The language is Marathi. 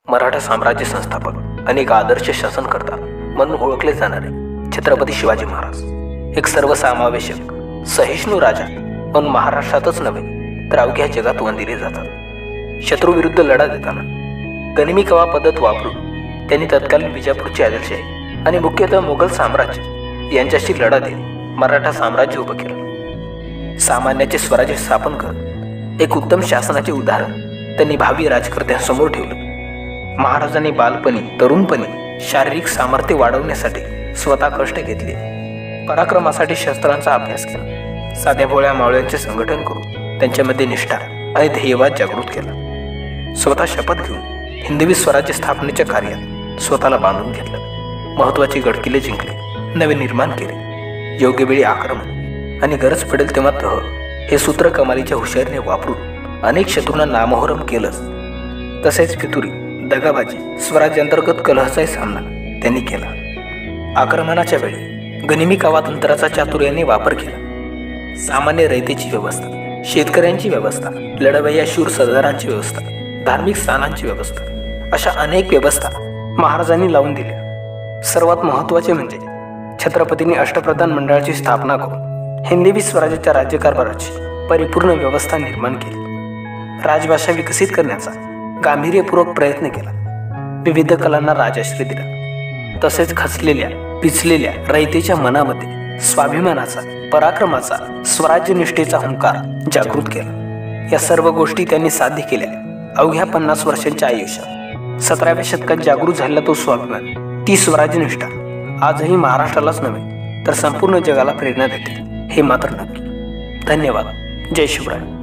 मराठा साम्राज्य संस्थापक, अनेक आदर्श शासनकर्ता म्हणून ओळखले जाणारे छत्रपती शिवाजी महाराज एक सर्वसमावेशक सहिष्णू राजा म्हणून महाराष्ट्रातच नव्हे तर अवघ्या जगात वंदिले जातात. शत्रूविरुद्ध लढा देताना गनिमी कावा पद्धत वापरून त्यांनी तत्कालीन विजापूरचे आदिलशाही आणि मुख्यतः मुघल साम्राज्य यांच्याशी लढा देत मराठा साम्राज्य उभं केलं. सामान्याचे स्वराज्य स्थापन करत एक उत्तम शासनाचे उदाहरण त्यांनी भावी राजकर्त्यांसमोर ठेवलं. महाराजांनी बालपणी तरुणपणी शारीरिक सामर्थ्य वाढवण्यासाठी स्वतः कष्ट घेतले. पराक्रमासाठी शस्त्रांचा अभ्यास केला. साध्या भोळ्या मावळ्यांचे संघटन करून त्यांच्यामध्ये निष्ठा आणि ध्येयवाद जागृत केला. स्वतः शपथ घेऊन हिंदवी स्वराज्य स्थापनेच्या कार्यात स्वतःला बांधून घेतलं. महत्त्वाची गडकिल्ले जिंकले, नवे निर्माण केले. योग्य वेळी आक्रमण आणि गरज पडेल तेव्हा तह हे सूत्र कमालीच्या हुशारीने वापरून अनेक शत्रूंना नामोहरम केलंच. तसेच फितुरी, दगाबाजी, स्वराज्यांतर्गत कलहाचाही सामना त्यांनी केला. आक्रमणाच्या वेळी गनिमी कावातंत्राचा चातुर्याने वापर केला. सामान्य रयतेची व्यवस्था, शेतकऱ्यांची व्यवस्था, लढवय्या शूर सरदारांची व्यवस्था, धार्मिक स्थानांची व्यवस्था, अशा अनेक व्यवस्था महाराजांनी लावून दिल्या. सर्वात महत्त्वाचे म्हणजे छत्रपतींनी अष्टप्रधान मंडळाची स्थापना करून हिंदवी स्वराज्याच्या राज्यकारभाराची परिपूर्ण व्यवस्था निर्माण केली. राजभाषा विकसित करण्याचा गांभीर्यपूर्वक प्रयत्न केला. विविध कलांना राजाश्रय दिला. तसेच खचलेल्या पिचलेल्या रयतेच्या मनामध्ये स्वाभिमानाचा, पराक्रमाचा, स्वराज्यनिष्ठेचा हुंकार जागृत केला. या सर्व गोष्टी त्यांनी साध्य केल्या. अवघ्या 50 वर्षांच्या आयुष्यात 17व्या शतकात जागृत झालेला तो स्वाभिमान, ती स्वराज्यनिष्ठा आजही महाराष्ट्रालाच नव्हे तर संपूर्ण जगाला प्रेरणा देते, हे मात्र नक्की. धन्यवाद. जय शिवराय.